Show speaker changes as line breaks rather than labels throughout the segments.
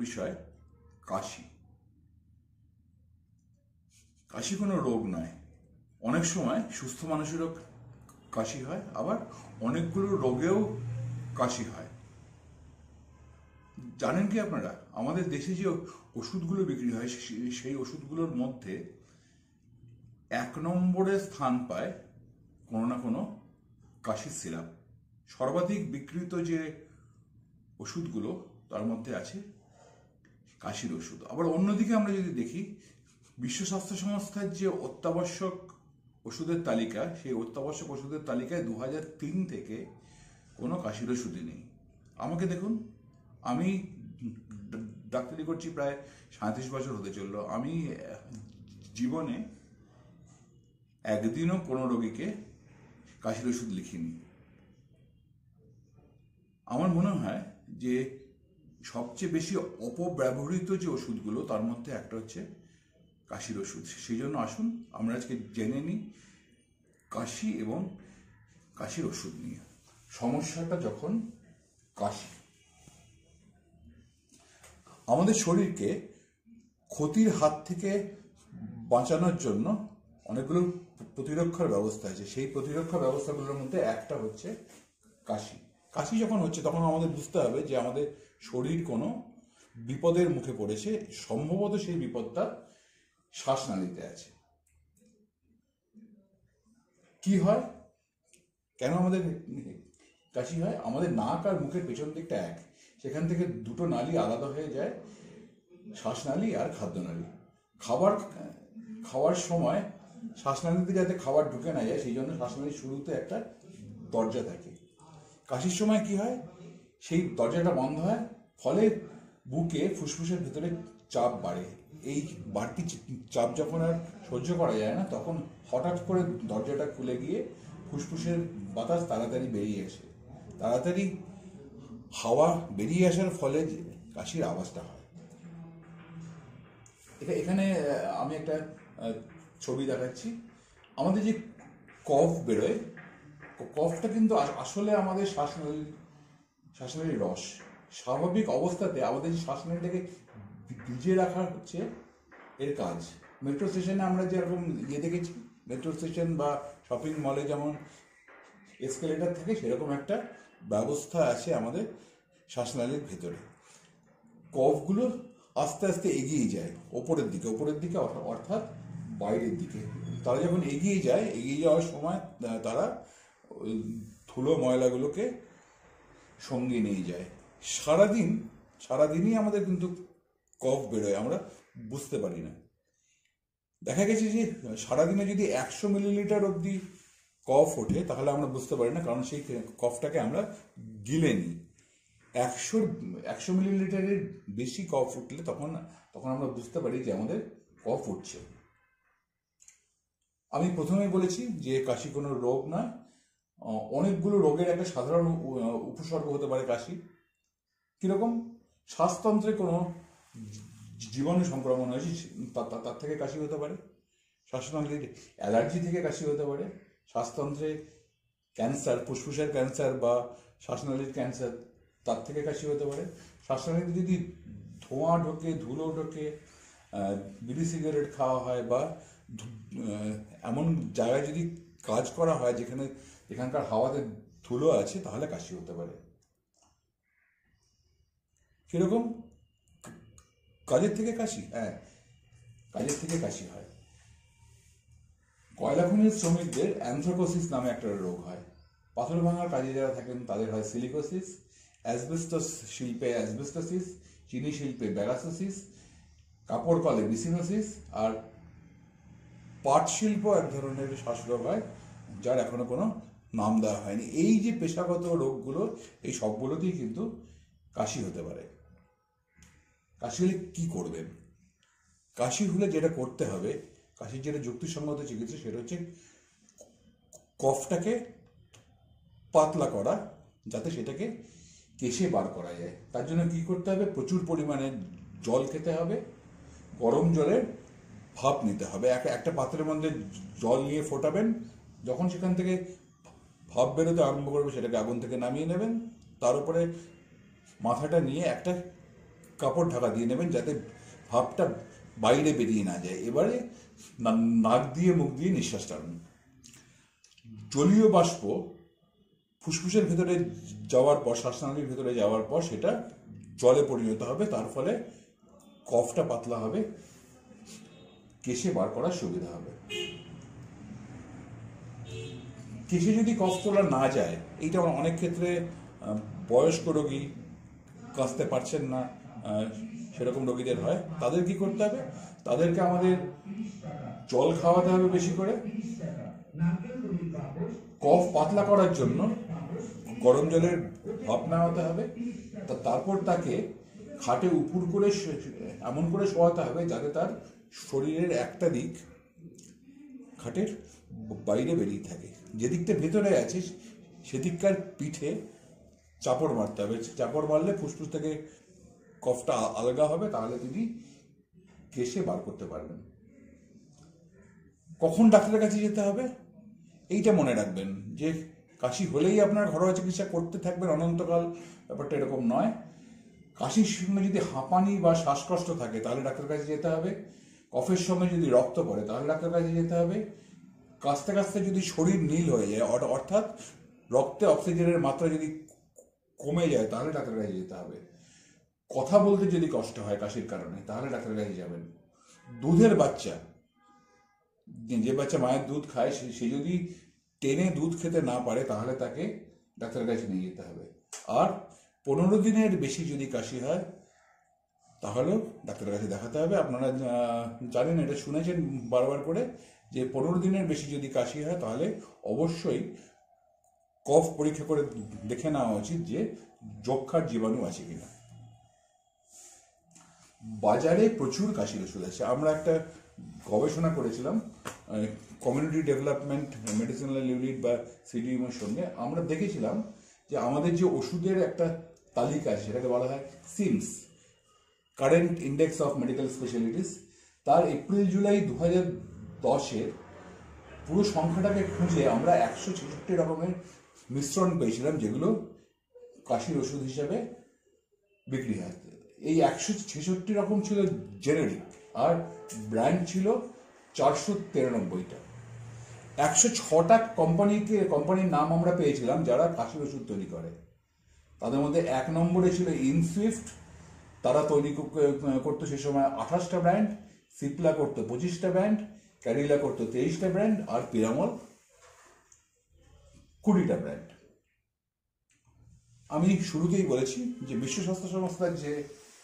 বিষয় কাশি। কাশি কোনো রোগ নয়। অনেক সময় সুস্থ মানুষেরও কাশি হয়, আবার অনেকগুলো রোগেও কাশি হয়। জানেন কি আপনারা, আমাদের দেশে যে ওষুধগুলো বিক্রি হয় সেই ওষুধগুলোর মধ্যে 1 নম্বরে স্থান পায় কোনো না কোনো কাশির সিরাপ। সর্বাধিক বিক্রিত যে ওষুধগুলো তার মধ্যে আছে কাশির ওষুধ। আবার অন্যদিকে আমরা যদি দেখি, বিশ্ব স্বাস্থ্য সংস্থার যে অত্যাবশ্যক ওষুধের তালিকা, সেই অত্যাবশ্যক ওষুধের তালিকায় 2003 থেকে কোনো কাশির ওষুধই নেই। আমাকে দেখুন, আমি ডাক্তারি করছি প্রায় 37 বছর হতে চললো। আমি জীবনে একদিনও কোনো রোগীকে কাশির ওষুধ লিখিনি। আমার মনে হয় যে সবচেয়ে বেশি অপব্যবহৃত যে ওষুধগুলো তার মধ্যে একটা হচ্ছে কাশির ওষুধ। সেই জন্য আসুন আমরা আজকে জেনে নিই কাশি এবং কাশির ওষুধ নিয়ে। সমস্যাটা যখন কাশি, আমাদের শরীরকে ক্ষতির হাত থেকে বাঁচানোর জন্য অনেকগুলো প্রতিরক্ষার ব্যবস্থা আছে। সেই প্রতিরক্ষা ব্যবস্থাগুলোর মধ্যে একটা হচ্ছে কাশি। কাশি যখন হচ্ছে তখন আমাদের বুঝতে হবে যে আমাদের শরীর কোনো বিপদের মুখে পড়েছে। সম্ভবত সেই বিপদটা শ্বাসনালীতে আছে। কি হয়, কেন আমাদের কাশি হয়? আমাদের নাক আর মুখের পেছন দিকটা এক, সেখান থেকে দুটো নালী আলাদা হয়ে যায়, শ্বাসনালী আর খাদ্যনালী। খাওয়ার সময় শ্বাসনালীতে যাতে খাবার ঢুকে না যায় সেই জন্য শ্বাসনালীর শুরুতে একটা দরজা থাকে। কাশির সময় কি হয়, সেই দরজাটা বন্ধ হয়, ফলে বুকে ফুসফুসের ভেতরে চাপ বাড়ে। এই বাড়তি চাপ যখন আর সহ্য করা যায় না, তখন হঠাৎ করে দরজাটা খুলে গিয়ে ফুসফুসের বাতাস তাড়াতাড়ি বেরিয়ে আসে। তাড়াতাড়ি হাওয়া বেরিয়ে আসার ফলে কাশির আওয়াজটা হয়। এখানে আমি একটা ছবি দেখাচ্ছি। আমাদের যে কফ বেরোয়, কফটা কিন্তু আসলে আমাদের শ্বাসনালীর রস। স্বাভাবিক অবস্থাতে আমাদের শ্বাসনালীটাকে ভিজিয়ে রাখা হচ্ছে এর কাজ। মেট্রো স্টেশনে আমরা যেরকম দেখেছি, মেট্রো স্টেশন বা শপিং মলে যেমন এসকেলেটার থাকে, সেরকম একটা ব্যবস্থা আছে আমাদের শ্বাসনালীর ভেতরে। কফগুলো আস্তে আস্তে এগিয়ে যায় ওপরের দিকে অর্থাৎ বাইরের দিকে। তারা যখন এগিয়ে যাওয়ার সময় তারা ধুলো ময়লাগুলোকে সঙ্গে নিয়ে যায়। সারাদিনই আমাদের কিন্তু কফ বেরোয়, আমরা বুঝতে পারি না। দেখা গেছে যে সারাদিনে যদি 100 মিলিলিটার অবধি কফ ওঠে তাহলে আমরা বুঝতে পারি না, কারণ সেই কফটাকে আমরা গিলে নিই। 100 মিলিলিটারের বেশি কফ উঠলে তখন আমরা বুঝতে পারি যে আমাদের কফ উঠছে। আমি প্রথমেই বলেছি যে কাশি কোনো রোগ নয়, অনেকগুলো রোগের একটা সাধারণ উপসর্গ হতে পারে কাশি। কিরকম? শ্বাসতন্ত্রে কোনো জীবাণু সংক্রমণ হয়েছে তার থেকে কাশি হতে পারে, শ্বাসনালীর অ্যালার্জি থেকে কাশি হতে পারে, শ্বাসতন্ত্রে ক্যান্সার, ফুসফুসের ক্যান্সার বা শ্বাসনালীর ক্যান্সার, তার থেকে কাশি হতে পারে। শ্বাসনালীতে যদি ধোঁয়া ঢোকে, ধুলো ঢোকে, বিড়ি সিগারেট খাওয়া হয় বা এমন জায়গায় যদি কাজ করা হয় যেখানকার হাওয়াতে ধুলো আছে, তাহলে কাশি হতে পারে। কিরকম? কাজের থেকে কাশি? হ্যাঁ, কাজের থেকে কাশি হয়। কয়লা খনির শ্রমিকদের অ্যানথ্রাকোসিস নামে একটা রোগ হয়। পাথর ভাঙার কাজে যারা থাকেন তাদের হয় সিলিকোসিস, অ্যাসবেস্টস শিল্পে অ্যাসবেস্টোসিস, চিনি শিল্পে ব্যাগাসোসিস, কাপড় কলে বিসিনোসিস, আর পাট শিল্প এক ধরনের শ্বাসরোগ হয় যার এখনো কোনো নাম দেওয়া হয়নি। এই যে পেশাগত রোগগুলো, এই সবগুলোতেই কিন্তু কাশি হতে পারে। কাশি হলে কি করবেন? কাশি হলে যেটা করতে হবে, কাশির যেটা যুক্তিসঙ্গত চিকিৎসা, সেটা হচ্ছে কফটাকে পাতলা করা, যাতে সেটাকে কেশে বার করা যায়। তার জন্য কি করতে হবে? প্রচুর পরিমাণে জল খেতে হবে, গরম জলের ভাপ নিতে হবে। একটা পাত্রের মধ্যে জল নিয়ে ফোটাবেন, যখন সেখান থেকে ভাপ বেরোতে আরম্ভ করবে সেটাকে আগুন থেকে নামিয়ে নেবেন, তার উপরে মাথাটা নিয়ে একটা কাপড় ঢাকা দিয়ে নেবেন যাতে ভাবটা বাইরে বেরিয়ে না যায়। এবারে নাক দিয়ে মুখ দিয়ে নিঃশ্বাস টানুন। জলীয় বাষ্প ফুসফুসের ভেতরে যাওয়ার পর, শ্বাসনালীর ভেতরে যাওয়ার পর সেটা জলে পরিণত হবে, তার ফলে কফটা পাতলা হবে, কেশে বার করার সুবিধা হবে। কেশে যদি কফ তোলা না যায়, এইটা অনেক ক্ষেত্রে বয়স্ক রোগী কাশতে পারছেন না সেরকম রোগীদের হয়। তাদের কি করতে হবে? তাদেরকে আমাদের জল খাওয়াতে হবে বেশি করে। কফ পাতলা করার জন্য গরম জলের ভাপ নেওয়াতে হবে। তারপর তাকে খাটে উপুর করে এমন করে শোয়াতে হবে যাতে তার শরীরের একটা দিক খাটের বাইরে বেরিয়ে থাকে। যে দিকটা ভেতরে আছে সেদিককার পিঠে চাপড় মারতে হবে। চাপড় মারলে ফুসফুস থেকে কফটা আলগা হবে, তাহলে তিনি কেশে বার করতে পারবেন। কখন ডাক্তারের কাছে যেতে হবে এইটা মনে রাখবেন, যে কাশি হলেই আপনার ঘরোয়া চিকিৎসা করতে থাকবেন অনন্তকাল, ব্যাপারটা এরকম নয়। কাশির সঙ্গে যদি হাঁপানি বা শ্বাসকষ্ট থাকে তাহলে ডাক্তারের কাছে যেতে হবে। কফের সঙ্গে যদি রক্ত পড়ে তাহলে ডাক্তারের কাছে যেতে হবে। কাশতে কাশতে যদি শরীর নীল হয়ে যায়, অর্থাৎ রক্তে অক্সিজেনের মাত্রা যদি কমে যায়, তাহলে ডাক্তারের কাছে যেতে হবে। কথা বলতে যদি কষ্ট হয় কাশির কারণে, তাহলে ডাক্তারের কাছে যাবেন। দুধের বাচ্চা, যে বাচ্চা মায়ের দুধ খায়, সে যদি টেনে দুধ খেতে না পারে তাহলে তাকে ডাক্তারের কাছে নিয়ে যেতে হবে। আর 15 দিনের বেশি যদি কাশি হয় তাহলেও ডাক্তারের কাছে দেখাতে হবে। আপনারা জানেন, এটা শুনেছেন বারবার করে, যে 15 দিনের বেশি যদি কাশি হয় তাহলে অবশ্যই কফ পরীক্ষা করে দেখে নেওয়া উচিত যে যক্ষার জীবাণু আছে কিনা। বাজারে প্রচুর কাশির ওষুধ আছে। আমরা একটা গবেষণা করেছিলাম কমিউনিটি ডেভেলপমেন্ট মেডিসিনাল ইউনিট বা সিডিএমের সঙ্গে। আমরা দেখেছিলাম যে আমাদের যে ওষুধের একটা তালিকা আছে, সেটাকে বলা হয় CIMS, current index of medical specialities. তার এপ্রিল জুলাই 2010-এর পুরো সংখ্যাটাকে খুঁজে আমরা 166 রকমের মিশ্রণ পেয়েছিলাম, যেগুলো কাশির ওষুধ হিসাবে বিক্রি হয়। এই 166 রকম ছিল জেনেরিক, আর ব্র্যান্ড ছিল 493টা। 106টা কোম্পানির নাম আমরা পেয়েছিলাম যারা কাশির ওষুধ তৈরি করে। তাদের মধ্যে 1 নম্বরে ছিল ইনসুইফট, তারা তৈরি করতো সে সময় 28টা ব্র্যান্ড। সিপলা করতো 25টা ব্র্যান্ড, ক্যাডিলা করতো 23টা ব্র্যান্ড, আর পিরামল 20টা ব্র্যান্ড। আমি শুরুতেই বলেছি যে বিশ্ব স্বাস্থ্য সংস্থার যে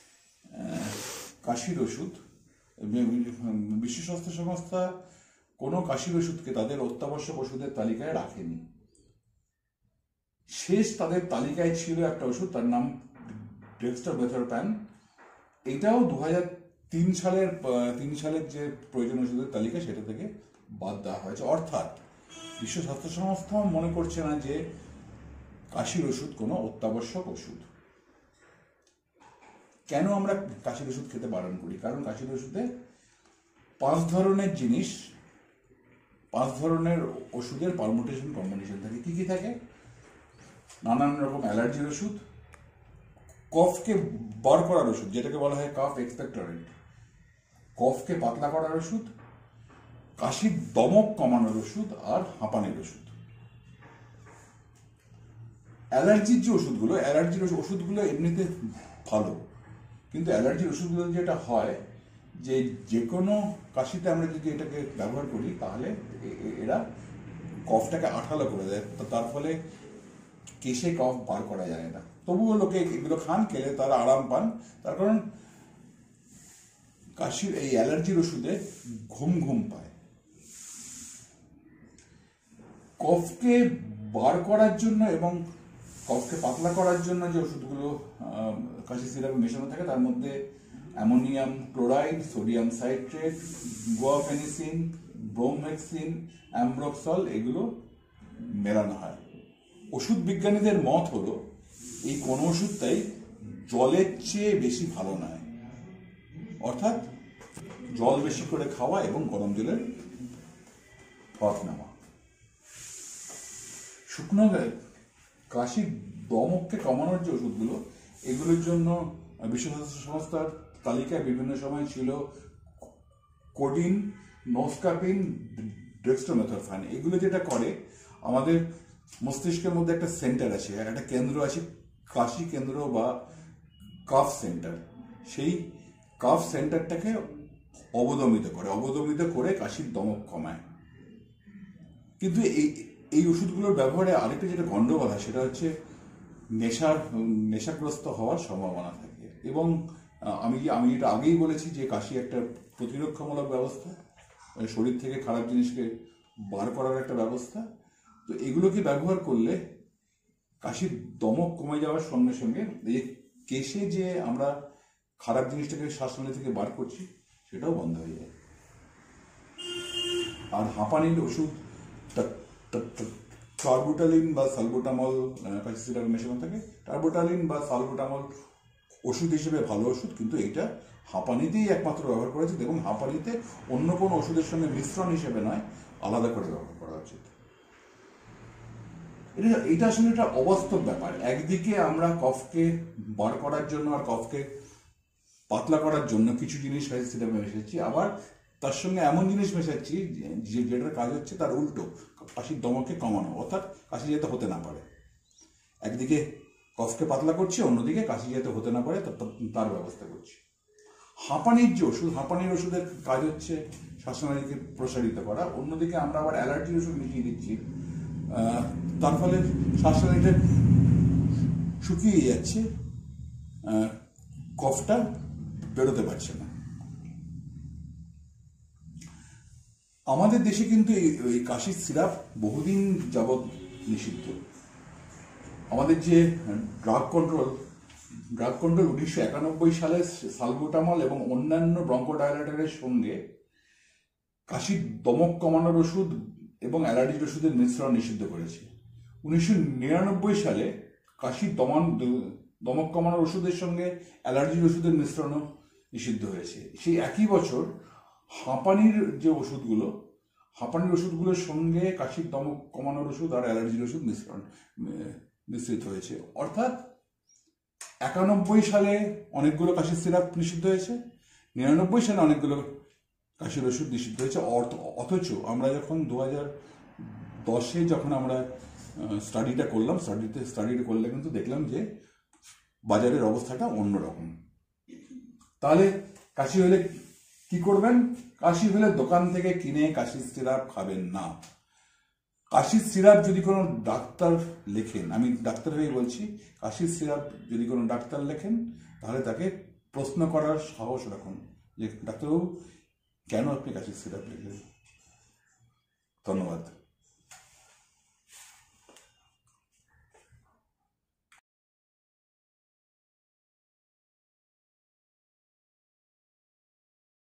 কাশির ওষুধ, বিশ্ব স্বাস্থ্য সংস্থা কোনো কাশির ওষুধকে তাদের অত্যাবশ্যক ওষুধের তালিকায় রাখেনি। শেষ তাদের তালিকায় ছিল একটা ওষুধ, তার নাম ডেক্সট্রোমেথরপ্যান। এটাও 2003 সালের যে প্রয়োজন ওষুধের তালিকা, সেটা থেকে বাদ দেওয়া হয়েছে। অর্থাৎ বিশ্ব স্বাস্থ্য সংস্থা মনে করছে না যে কাশির ওষুধ কোনো অত্যাবশ্যক ওষুধ। কেন আমরা কাশির ওষুধ খেতে বারণ করি? কারণ কাশির ওষুধে 5 ধরনের জিনিস, 5 ধরনের ওষুধের পারমুটেশন কম্বিনেশন থাকে। কি কি থাকে? নানান রকম অ্যালার্জির ওষুধ, কফকে বার করার ওষুধ যেটাকে বলা হয় কাফ এক্সপেক্টরেন্ট, কফকে পাতলা করার ওষুধ, কাশির দমক কমানোর ওষুধ, আর হাঁপানির ওষুধ। অ্যালার্জির যে ওষুধগুলো, ওষুধগুলো এমনিতে ভালো, কিন্তু অ্যালার্জির ওষুধগুলো যেটা হয়, যে কোনো কাশিতে আমরা যদি এটাকে ব্যবহার করি তাহলে এরা কফটাকে আঠালো করে দেয়, তার ফলে কেশে কফ বার করা যায় না। তবুও লোকে এগুলো খান, খেলে তারা আরাম পান। তার কারণ কাশির এই অ্যালার্জির ওষুধে ঘুম পায়। কফকে বার করার জন্য এবং কফকে পাতলা করার জন্য যে ওষুধগুলো কাশি সিরাপে মেশানো থাকে, তার মধ্যে ammonium chloride, sodium citrate, guaifenesin, bromhexine, ambroxol, এগুলো মেলানো হয়। ওষুধ বিজ্ঞানীদের মত হলো এই কোনো ওষুধটাই জলের চেয়ে বেশি ভালো নয়। অর্থাৎ জল বেশি করে খাওয়া এবং গরম জলের ভাপ নেওয়া। শুকনো কাশির দমককে কমানোর যে ওষুধগুলো, এগুলোর জন্য বিশ্ব স্বাস্থ্য সংস্থার তালিকায় বিভিন্ন সময় ছিল কোডিন, নোস্কাপিন, ডেক্সট্রোমেথরফ্যান। এগুলো যেটা করে, আমাদের মস্তিষ্কের মধ্যে একটা সেন্টার আছে, একটা কেন্দ্র আছে, কাশি কেন্দ্র বা কাফ সেন্টার। সেই কাফ সেন্টারটাকে অবদমিত করে কাশির দমক কমায়। কিন্তু এই ওষুধগুলোর ব্যবহারে আরেকটা যেটা গন্ডগোল হয়, সেটা হচ্ছে নেশাগ্রস্ত হওয়ার সম্ভাবনা থাকে। এবং আমি এটা আগেই বলেছি যে কাশি একটা প্রতিরক্ষামূলক ব্যবস্থা, মানে শরীর থেকে খারাপ জিনিসকে বার করার একটা ব্যবস্থা। তো এগুলোকে ব্যবহার করলে কাশির দমক কমে যাওয়ার সঙ্গে সঙ্গে এই কেশে যে আমরা খারাপ জিনিসটাকে শ্বাসনালী থেকে বার করছি সেটাও বন্ধ হয়ে যায়। আর হাঁপানির ওষুধ টার্বোটালিন বা সালবুটামল কাশি সিরাপ মেশানো থাকে। টার্বোটালিন বা সালবুটামল ওষুধ হিসেবে ভালো ওষুধ, কিন্তু এইটা হাঁপানিতেই একমাত্র ব্যবহার করা উচিত এবং হাঁপানিতে অন্য কোনো ওষুধের সঙ্গে মিশ্রণ হিসেবে নয়, আলাদা করে ব্যবহার করা উচিত। এটা আসলে একটা অবাস্তব ব্যাপার। একদিকে আমরা কফকে বার করার জন্য আর কফকে পাতলা করার জন্য কিছু জিনিস কাশি সিরাপে মেশাচ্ছি, আবার তার সঙ্গে এমন জিনিস মেশাচ্ছি যেটার কাজ হচ্ছে তার উল্টো, কাশির দমককে কমানো, অর্থাৎ কাশি যাতে হতে না পারে। একদিকে কফকে পাতলা করছি, অন্যদিকে কাশি যাতে হতে না পারে তার ব্যবস্থা করছি। হাঁপানির যে ওষুধ, হাঁপানির ওষুধের কাজ হচ্ছে শ্বাসনালীকে প্রসারিত করা, অন্যদিকে আমরা আবার অ্যালার্জির ওষুধ মিশিয়ে দিচ্ছি, তার ফলে শ্বাসনালীটা শুকিয়ে যাচ্ছে, কফটা বেরোতে পারছে না। আমাদের দেশে কিন্তু এই কাশির সিরাপ বহুদিন যাবৎ নিষিদ্ধ। আমাদের যে ড্রাগ কন্ট্রোল 1991 সালে সালবুটামল এবং অন্যান্য ব্রঙ্কোডাইলেটরের সঙ্গে কাশির দমক কমানোর ওষুধ এবং অ্যালার্জির ওষুধের মিশ্রণ নিষিদ্ধ করেছে। 1999 সালে কাশির দমক কমানোর ওষুধের সঙ্গে অ্যালার্জির ওষুধের মিশ্রণও নিষিদ্ধ হয়েছে। সেই একই বছর হাঁপানির ওষুধগুলোর সঙ্গে কাশির দমক কমানোর ওষুধ আর অ্যালার্জির ওষুধ মিশ্রিত হয়েছে। অর্থাৎ 91 সালে অনেকগুলো কাশির সিরাপ নিষিদ্ধ হয়েছে, 99 সালে অনেকগুলো কাশির ওষুধ নিষিদ্ধ হয়েছে। অথচ আমরা যখন 2010-এ যখন আমরা স্টাডিটা করলে কিন্তু দেখলাম যে বাজারের অবস্থাটা অন্যরকম। তাহলে কাশি হলে কি করবেন? কাশি হলে দোকান থেকে কিনে কাশির সিরাপ খাবেন না। কাশির সিরাপ যদি কোনো ডাক্তার লেখেন, আমি ডাক্তার হয়ে বলছি, কাশির সিরাপ যদি কোনো ডাক্তার লেখেন তাহলে তাকে প্রশ্ন করার সাহস রাখুন যে ডাক্তারবাবু কেন আপনি কাশির সিরাপ লিখলেন। ধন্যবাদ।